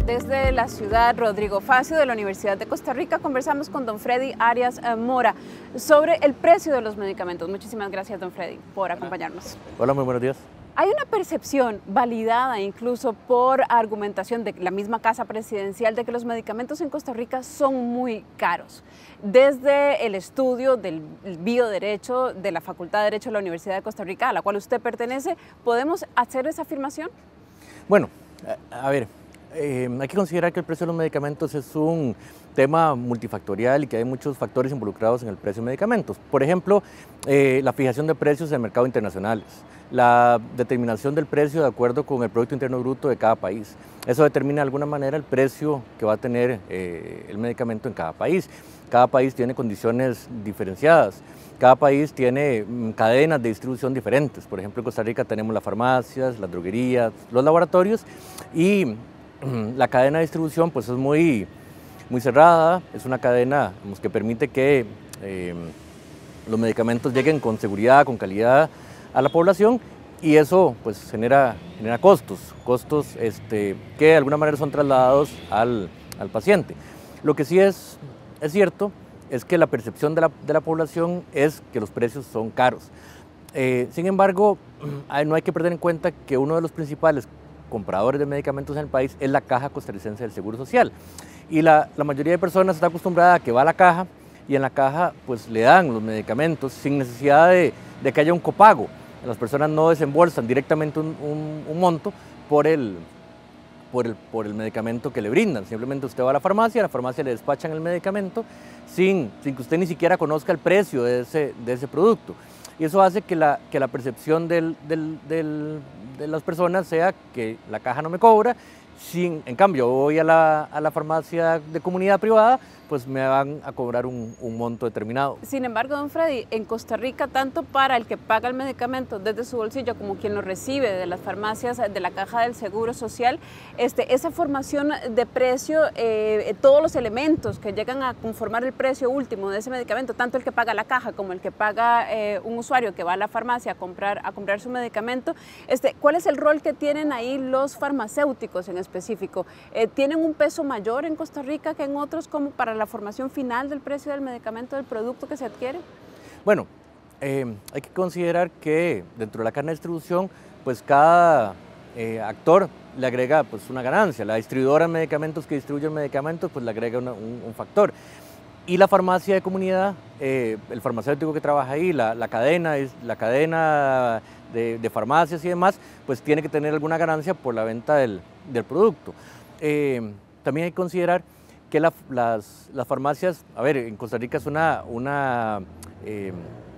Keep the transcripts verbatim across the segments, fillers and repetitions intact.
desde la ciudad Rodrigo Facio de la Universidad de Costa Rica. Conversamos con don Freddy Arias Mora sobre el precio de los medicamentos. Muchísimas gracias, don Freddy, por acompañarnos. Hola, muy buenos días. Hay una percepción validada incluso por argumentación de la misma Casa Presidencial de que los medicamentos en Costa Rica son muy caros. Desde el estudio del bioderecho de la Facultad de Derecho de la Universidad de Costa Rica, a la cual usted pertenece, ¿podemos hacer esa afirmación? Bueno, a ver, eh, hay que considerar que el precio de los medicamentos es un tema multifactorial y que hay muchos factores involucrados en el precio de medicamentos. Por ejemplo, eh, la fijación de precios en el mercado internacionales, la determinación del precio de acuerdo con el Producto Interno Bruto de cada país. Eso determina de alguna manera el precio que va a tener eh, el medicamento en cada país. Cada país tiene condiciones diferenciadas. Cada país tiene cadenas de distribución diferentes. Por ejemplo, en Costa Rica tenemos las farmacias, las droguerías, los laboratorios y la cadena de distribución pues es muy, muy cerrada. Es una cadena digamos, que permite que eh, los medicamentos lleguen con seguridad, con calidad a la población y eso pues genera, genera costos, costos este, que de alguna manera son trasladados al, al paciente. Lo que sí es, es cierto es que la percepción de la, de la población es que los precios son caros. Eh, sin embargo, no hay que perder en cuenta que uno de los principales compradores de medicamentos en el país es la Caja Costarricense del Seguro Social. Y la, la mayoría de personas está acostumbrada a que va a la caja y en la caja pues le dan los medicamentos sin necesidad de, de que haya un copago. Las personas no desembolsan directamente un, un, un monto por el, por, el, por el medicamento que le brindan. Simplemente usted va a la farmacia, a la farmacia le despachan el medicamento sin, sin que usted ni siquiera conozca el precio de ese, de ese producto. Y eso hace que la, que la percepción del, del, del, de las personas sea que la caja no me cobra. Sin, en cambio, voy a la, a la farmacia de comunidad privada, pues me van a cobrar un, un monto determinado. Sin embargo, don Freddy, en Costa Rica, tanto para el que paga el medicamento desde su bolsillo como quien lo recibe de las farmacias de la Caja del Seguro Social, este, esa formación de precio, eh, todos los elementos que llegan a conformar el precio último de ese medicamento, tanto el que paga la caja como el que paga eh, un usuario que va a la farmacia a comprar, a comprar su medicamento, este, ¿cuál es el rol que tienen ahí los farmacéuticos en específico? Eh, ¿Tienen un peso mayor en Costa Rica que en otros como para la formación final del precio del medicamento, del producto que se adquiere? Bueno, eh, hay que considerar que dentro de la cadena de distribución, pues cada eh, actor le agrega pues, una ganancia. La distribuidora de medicamentos que distribuye medicamentos pues le agrega una, un, un factor. Y la farmacia de comunidad, eh, el farmacéutico que trabaja ahí, la, la cadena, la cadena de, de farmacias y demás, pues tiene que tener alguna ganancia por la venta del, del producto. Eh, también hay que considerar que la, las, las farmacias, a ver, en Costa Rica es una, una eh,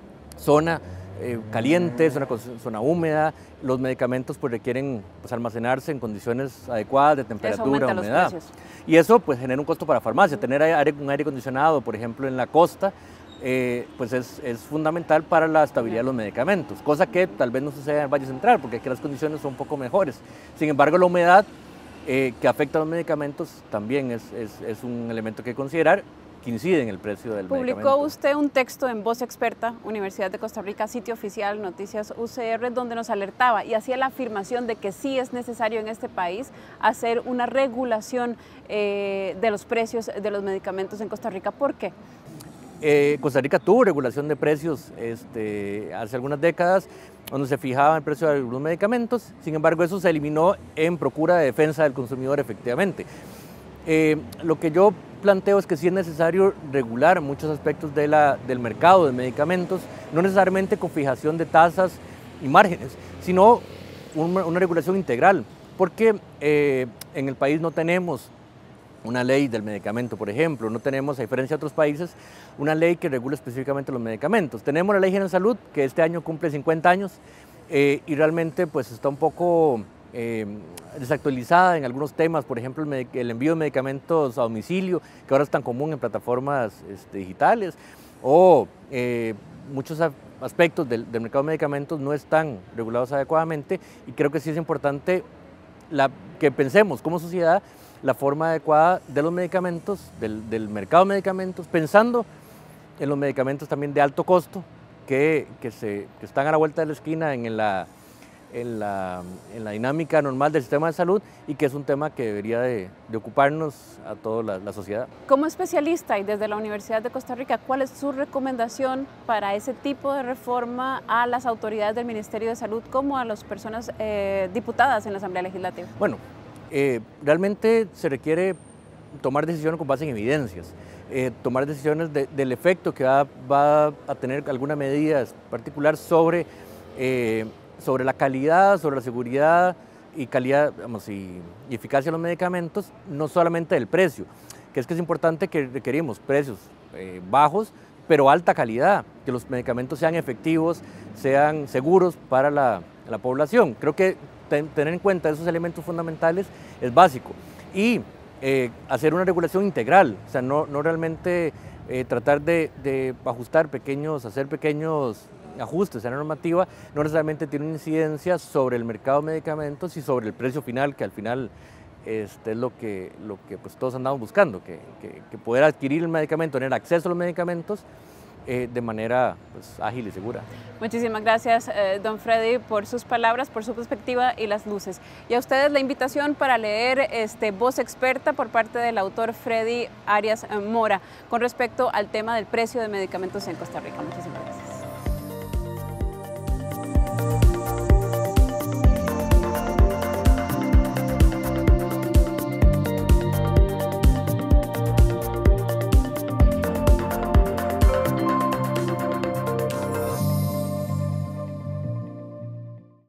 zona eh, caliente, es una zona húmeda, los medicamentos pues requieren pues, almacenarse en condiciones adecuadas de temperatura, humedad. Y eso pues genera un costo para la farmacia. Uh-huh. Tener aire, un aire acondicionado, por ejemplo, en la costa, eh, pues es, es fundamental para la estabilidad uh-huh. de los medicamentos, cosa que tal vez no sucede en el Valle Central, porque aquí las condiciones son un poco mejores. Sin embargo, la humedad Eh, que afecta a los medicamentos también es, es, es un elemento que considerar que incide en el precio del Publicó medicamento. Publicó usted un texto en Voz Experta, Universidad de Costa Rica, sitio oficial, Noticias U C R, donde nos alertaba y hacía la afirmación de que sí es necesario en este país hacer una regulación eh, de los precios de los medicamentos en Costa Rica. ¿Por qué? Eh, Costa Rica tuvo regulación de precios este, hace algunas décadas, donde se fijaba el precio de algunos medicamentos. Sin embargo, eso se eliminó en procura de defensa del consumidor, efectivamente. Eh, lo que yo planteo es que sí es necesario regular muchos aspectos de la, del mercado de medicamentos, no necesariamente con fijación de tasas y márgenes, sino una, una regulación integral, porque eh, en el país no tenemos una ley del medicamento, por ejemplo, no tenemos, a diferencia de otros países, una ley que regula específicamente los medicamentos. Tenemos la Ley General de Salud, que este año cumple cincuenta años eh, y realmente pues está un poco eh, desactualizada en algunos temas, por ejemplo, el, el envío de medicamentos a domicilio, que ahora es tan común en plataformas este, digitales, o eh, muchos aspectos del, del mercado de medicamentos no están regulados adecuadamente y creo que sí es importante la, que pensemos como sociedad la forma adecuada de los medicamentos, del, del mercado de medicamentos, pensando en los medicamentos también de alto costo que, que, se, que están a la vuelta de la esquina en la, en la, en la dinámica normal del sistema de salud y que es un tema que debería de, de ocuparnos a toda la, la sociedad. Como especialista y desde la Universidad de Costa Rica, ¿cuál es su recomendación para ese tipo de reforma a las autoridades del Ministerio de Salud como a las personas eh, diputadas en la Asamblea Legislativa? Bueno, eh, realmente se requiere tomar decisiones con base en evidencias, eh, tomar decisiones de, del efecto que va, va a tener alguna medida particular sobre eh, sobre la calidad, sobre la seguridad y calidad, digamos, y, y eficacia de los medicamentos, no solamente del precio, que es que es importante que requerimos precios eh, bajos, pero alta calidad, que los medicamentos sean efectivos, sean seguros para la, la población. Creo que ten, tener en cuenta esos elementos fundamentales es básico. Y eh, hacer una regulación integral, o sea, no, no realmente eh, tratar de, de ajustar pequeños, hacer pequeños ajustes a la normativa, no necesariamente tiene una incidencia sobre el mercado de medicamentos y sobre el precio final, que al final este, es lo que, lo que pues, todos andamos buscando, que, que, que poder adquirir el medicamento, tener acceso a los medicamentos eh, de manera pues, ágil y segura. Muchísimas gracias, eh, don Freddy, por sus palabras, por su perspectiva y las luces. Y a ustedes la invitación para leer este, Voz Experta por parte del autor Freddy Arias Mora con respecto al tema del precio de medicamentos en Costa Rica. Muchísimas gracias.